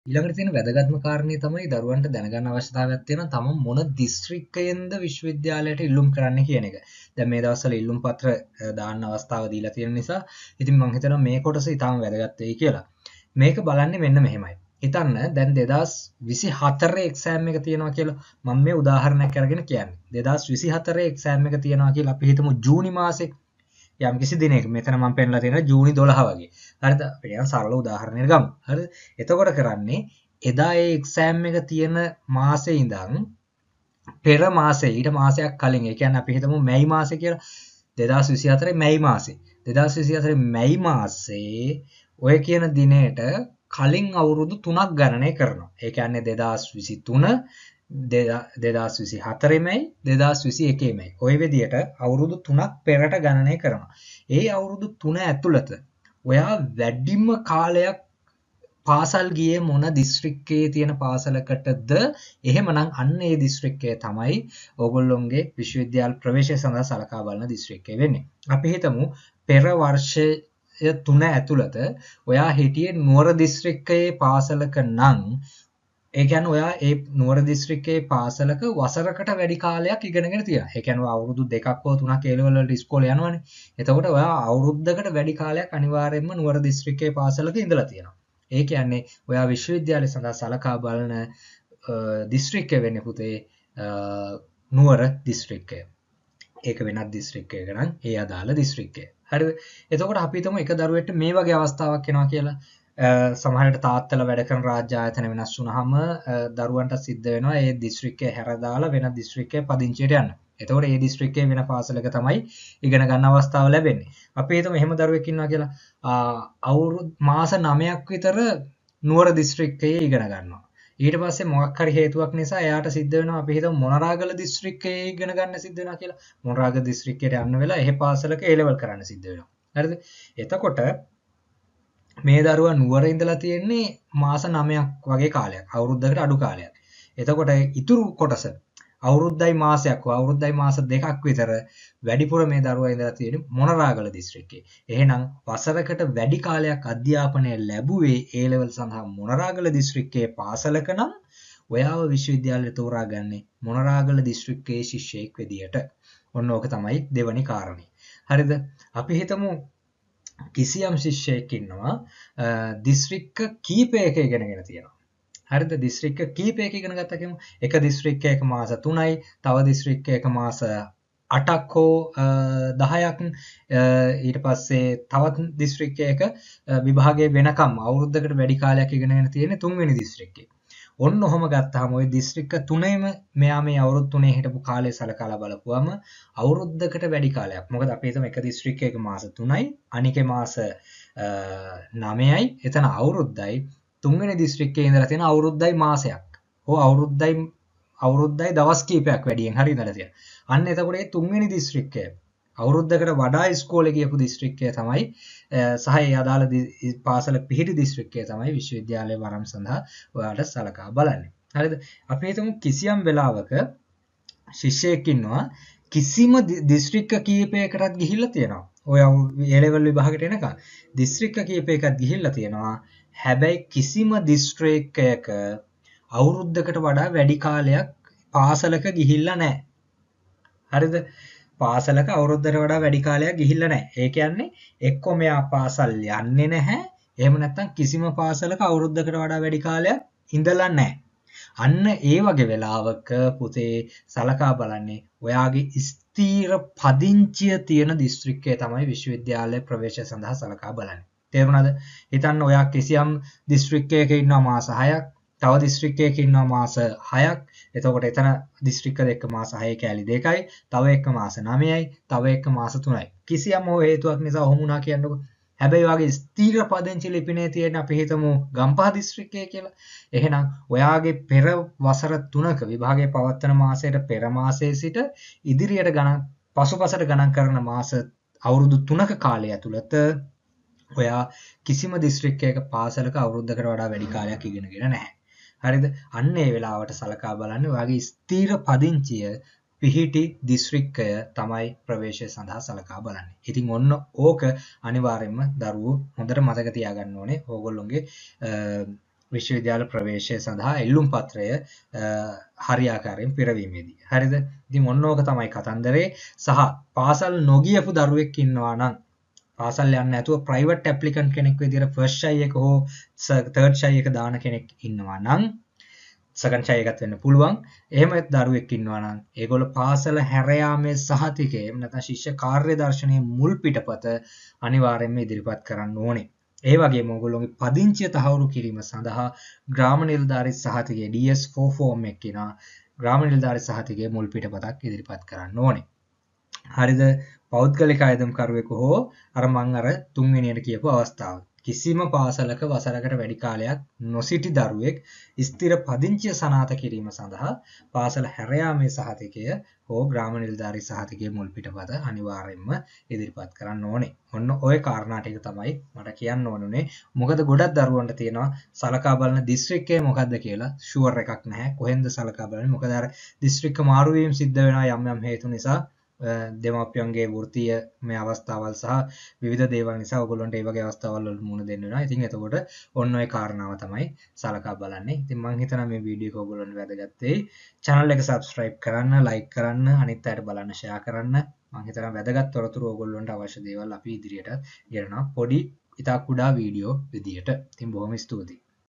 ඊළඟට තියෙන වැදගත්ම කාරණේ තමයි දරුවන්ට දැනගන්න අවශ්‍යතාවයක් තියෙනවා තම මොන දිස්ත්‍රික්කයෙන්ද විශ්වවිද්‍යාලයට ඉල්ලුම් කරන්න කියන එක. දැන් මේ දවස්වල ඉල්ලුම් පත්‍ර දාන්න අවස්ථාව දීලා තියෙන නිසා ඉතින් මම හිතනවා මේ කොටස ඉතාම වැදගත් වෙයි කියලා. මේක බලන්නේ මෙන්න මෙහෙමයි. හිතන්න දැන් 2024 එක්සෑම් එක තියෙනවා කියලා මම මේ උදාහරණයක් අරගෙන කියන්නේ. 2024 එක්සෑම් එක තියෙනවා කියලා අපි හිතමු ජූනි මාසේ යම් කිසි දිනයක මෙතන මම පෙන්නලා තියෙනවා ජූනි 12 වගේ. හරිද? අපි නිකන් සරල උදාහරණයක් ගමු. හරිද? එතකොට කරන්නේ එදා ඒ එක්සෑම් එක තියෙන මාසේ ඉඳන් පෙර මාසේ ඊට මාසයක් කලින් ඒ කියන්නේ අපි හිතමු මැයි මාසේ කියලා 2024 මැයි මාසේ 2024 මැයි මාසේ ඔය කියන දිනේට කලින් අවුරුදු 3ක් ගණනය කරනවා. ඒ කියන්නේ 2023 2024 මැයි 2021 මැයි ඔය විදියට අවුරුදු 3ක් පෙරට ගණනය කරනවා. ඒ අවුරුදු 3 ඇතුළත ඔයා වැඩිම කාලයක් පාසල් ගියේ මොන දිස්ත්‍රික්කයේ තියෙන පාසලකටද? එහෙමනම් අන්න ඒ දිස්ත්‍රික්කය තමයි ඕගොල්ලොන්ගේ විශ්වවිද්‍යාල ප්‍රවේශය සඳහා සලකා බලන දිස්ත්‍රික්කය වෙන්නේ. අපි හිතමු පෙර වර්ෂය 3 ඇතුළත ඔයා හිටියේ නුවර දිස්ත්‍රික්කයේ පාසලක නම් ඒ කියන්නේ ඔයා ඒ නුවර දිස්ත්‍රික්කයේ පාසලක වසරකට වැඩි කාලයක් ඉගෙනගෙන තියෙනවා. ඒ කියන්නේ අවුරුදු 2ක් හෝ 3ක් ඒ ලෙවල් වලට ඉස්කෝලේ යනවනේ. එතකොට ඔයා අවුරුද්දකට වැඩි කාලයක් අනිවාර්යයෙන්ම නුවර දිස්ත්‍රික්කයේ පාසලක ඉඳලා තියෙනවා. ඒ කියන්නේ ඔයා විශ්වවිද්‍යාලය සඳහා සලකා බලන දිස්ත්‍රික්කය වෙන්නේ පුතේ නුවර දිස්ත්‍රික්කය. ඒක වෙනත් දිස්ත්‍රික්කයක නම් ඒ අදාළ දිස්ත්‍රික්කය. හරිද? එතකොට අපි හිතමු එක දරුවෙක්ට මේ වගේ අවස්ථාවක් එනවා කියලා. සමහරවිට තාත්තලා වැඩ කරන රාජ්‍ය ආයතන වෙනස් වුනහම දරුවන්ට සිද්ධ වෙනවා ඒ දිස්ත්‍රික්කය හැර දාලා වෙන දිස්ත්‍රික්කයක පදිංචියට යන්න. එතකොට ඒ දිස්ත්‍රික්කයේ වෙන පාසලක තමයි ඉගෙන ගන්න අවස්ථාව ලැබෙන්නේ. අපි හිතමු එහෙම දරුවෙක් ඉන්නවා කියලා. අවුරුදු මාස 9ක් විතර නුවර දිස්ත්‍රික්කයේ ඉගෙන ගන්නවා. ඊට පස්සේ මොකක් හරි හේතුවක් නිසා එයාට සිද්ධ වෙනවා අපි හිතමු මොනරාගල දිස්ත්‍රික්කයේ ඉගෙන ගන්න සිද්ධ වෙනවා කියලා. මොනරාගල දිස්ත්‍රික්කයට යන්න වෙලා එහෙ පාසලක A level කරන්න සිද්ධ වෙනවා. හරිද? එතකොට මේ දරුවා නුවර ඉඳලා තියෙන්නේ මාස 9ක් වගේ කාලයක්. අවුරුද්දකට අඩු කාලයක්. එතකොට ඉතුරු කොටස අවුරුද්දයි මාසයක් හෝ අවුරුද්දයි මාස 2ක් විතර වැඩිපුර මේ දරුවා ඉඳලා තියෙන්නේ මොනරාගල දිස්ත්‍රික්කයේ. එහෙනම් වසරකට වැඩි කාලයක් අධ්‍යාපනය ලැබුවේ A level සඳහා මොනරාගල දිස්ත්‍රික්කයේ පාසලක නම් ඔයාව විශ්වවිද්‍යාලයට තෝරාගන්නේ මොනරාගල දිස්ත්‍රික්කයේ ශිෂ්‍යයෙක් විදියට. ඔන්න ඕක තමයි දෙවැනි කාරණේ. හරිද? අපි හිතමු කිසියම් ශිෂ්‍යයෙක් ඉන්නවා දිස්ත්‍රික්ක කීපයක ඉගෙනගෙන තියෙනවා. හරිද? දිස්ත්‍රික්ක කීපයක ඉගෙන ගත්තා කියමු. එක දිස්ත්‍රික්කයක මාස 3යි, තව දිස්ත්‍රික්කයක මාස 8ක් හෝ 10ක් ඊට පස්සේ තවත් දිස්ත්‍රික්කයක විභාගයේ වෙනකම් අවුරුද්දකට වැඩි කාලයක් ඉගෙනගෙන තියෙන තුන්වෙනි දිස්ත්‍රික්කේ. ඔන්න ඔහොම ගත්තාම ওই දිස්ත්‍රික්ක තුනේම මෙයා මේ අවුරුදු 3 හිටපු කාලය සලකලා බලපුවම අවුරුද්දකට වැඩි කාලයක්. මොකද අපි හිතමු එක දිස්ත්‍රික්කයක මාස 3යි අනිකේ මාස 9යි. එතන අවුරුද්දයි තුන්වෙනි දිස්ත්‍රික්කයේ ඉඳලා තියෙන අවුරුද්දයි මාසයක්. හෝ අවුරුද්දයි දවස් කීපයක් වැඩියෙන් හරි ඉඳලා තියෙනවා. අන්න එතකොට මේ තුන්වෙනි දිස්ත්‍රික්කය අවුරුද්දකට වඩා ඉස්කෝලේ ගියපු දිස්ත්‍රික්කය තමයි සහ ඒ අදාළ පාසල පිහිටි දිස්ත්‍රික්කය තමයි විශ්වවිද්‍යාලයේ වරම් සඳහා ඔයාලට සලකා බලන්නේ. හරිද? අපි හිතමු කිසියම් වෙලාවක ශිෂ්‍යයෙක් ඉන්නවා කිසිම දිස්ත්‍රික්ක කීපයකටත් ගිහිල්ලා තියෙනවා. ඔය A level විභාගයට එනකන් දිස්ත්‍රික්ක කීපයකත් ගිහිල්ලා තියෙනවා. හැබැයි කිසිම දිස්ත්‍රික්කයක අවුරුද්දකට වඩා වැඩි කාලයක් පාසලක ගිහිල්ලා නැහැ. හරිද? පාසලක අවුරුද්දකට වඩා වැඩි කාලයක් ගිහිල්ලා නැහැ. ඒ කියන්නේ එක්කෝ මෙයා පාසල් යන්නේ නැහැ. එහෙම නැත්නම් කිසිම පාසලක අවුරුද්දකට වඩා වැඩි කාලයක් ඉඳලා නැහැ. අන්න ඒ වගේ වෙලාවක පුතේ සලකා බලන්නේ ඔයාගේ ස්ථීර පදිංචිය තියෙන දිස්ත්‍රික්කය තමයි විශ්වවිද්‍යාලය ප්‍රවේශය සඳහා සලකා බලන්නේ. තේරුණාද? හිතන්න ඔයා කිසියම් දිස්ත්‍රික්කයක ඉන්නවා මාස 6ක්, තව දිස්ත්‍රික්කයක ඉන්නවා මාස 6ක්. එතකොට එතන දිස්ත්‍රික්ක දෙක මාස 6 කැලි 2යි, තව එක මාස 9යි, තව එක මාස 3යි. කිසියම් හේතුවක් නිසා ඔහොම වුණා කියන්නකො. හැබැයි ඔයාගේ ස්ථීර පදිංචි ලිපිනේ තියෙන අපි හිතමු ගම්පහ දිස්ත්‍රික්කය කියලා. එහෙනම් ඔයාගේ පෙර වසර 3ක විභාගයේ පවත්වන මාසයට පෙර මාසයේ සිට ඉදිරියට පසුපසට ගණන් කරන මාස අවුරුදු 3ක කාලය ඇතුළත ඔයා කිසිම දිස්ත්‍රික්කයක පාසලක අවුරුද්දකට වඩා වැඩි කාලයක් ඉගෙනගෙන නැහැ. හරිද? අන්න ඒ වෙලාවට සලකා බලන්න ඔයාගේ ස්ථීර පදිංචිය පිහිටි දිස්ත්‍රික්කය තමයි ප්‍රවේශය සඳහා සලකා බලන්නේ. ඉතින් ඔන්න ඕක අනිවාර්යයෙන්ම දරුවෝ හොඳට මතක තියාගන්න ඕනේ. ඕගොල්ලොන්ගේ විශ්වවිද්‍යාල ප්‍රවේශය සඳහා එල්ලුම් පත්‍රය හරියාකාරයෙන් පිරවීමේදී. හරිද? ඉතින් ඔන්න ඕක තමයි කතන්දරේ. සහ පාසල් නොගියපු දරුවෙක් ඉන්නවා නම් පාසල් යන්නේ නැතුව ප්‍රයිවට් ඇප්ලිකන්ට් කෙනෙක් විදිහට ෆස්ට් ෂයි එක හෝ තර්ඩ් ෂයි එක දාන කෙනෙක් ඉන්නවා නම් සෙකන්ඩ් ෂයි එකත් වෙන්න පුළුවන්. එහෙම දරුවෙක් ඉන්නවා නම් ඒගොල්ලෝ පාසල හැර යාමේ සහතිකය එහෙම නැත්නම් ශිෂ්‍ය කාර්ය දර්ශනයේ මුල් පිටපත අනිවාර්යයෙන්ම ඉදිරිපත් කරන්න ඕනේ. ඒ වගේම ඔයගොල්ලෝගේ පදිංචිය තහවුරු කිරීම සඳහා ග්‍රාම නිලධාරී සහතිකයේ DS4 ෆෝම් එක කියනවා. ග්‍රාම නිලධාරී සහතිකයේ මුල් පිටපතක් ඉදිරිපත් කරන්න ඕනේ. හරිද? පෞද්ගලික අයදම්කරුවෙකු හෝ අර මං අර තුන්වෙනියට කියපු අවස්ථාව. කිසිම පාසලක වසරකට වැඩි කාලයක් නොසිටි දරුවෙක් ස්ථිර පදිංචිය සනාථ කිරීම සඳහා පාසල හැර යාමේ සහතිකය හෝ ග්‍රාම නිලධාරී සහතිකයේ මුල් පිටපත අනිවාර්යයෙන්ම ඉදිරිපත් කරන්න ඕනේ. ඔන්න ඔය කාරණා ටික තමයි මට කියන්න ඕනුනේ. මොකද ගොඩක් දරුවන්ට තියෙනවා සලකා බලන දිස්ත්‍රික්කය මොකද්ද කියලා ෂුවර් එකක් නැහැ. කොහෙන්ද සලකා බලන්නේ? මොකද අර දිස්ත්‍රික්ක මාරු වීම සිද්ධ වෙනවා යම් හේතු නිසා. දෙමාපියන්ගේ වෘත්තීය මේ අවස්ථාවල් සහ විවිධ දේවල් නිසා ඔයගොල්ලන්ට ඒ වගේ අවස්ථාවල් වලට මුහුණ දෙන්න වෙනවා. ඉතින් එතකොට ඔන්න ඔය කාරණාව තමයි සලකා බලන්නේ. ඉතින් මම හිතනවා මේ වීඩියෝ එක ඔයගොල්ලන්ට වැදගත් වෙයි. channel එක subscribe කරන්න, like කරන්න, අනිත් අයට බලන්න share කරන්න. මම හිතනවා වැදගත් තොරතුරු ඔයගොල්ලන්ට අවශ්‍ය දේවල් අපි ඉදිරියට ගෙනනවා. පොඩි ඉතා කුඩා වීඩියෝ විදියට. ඉතින් බොහොම ස්තුතියි.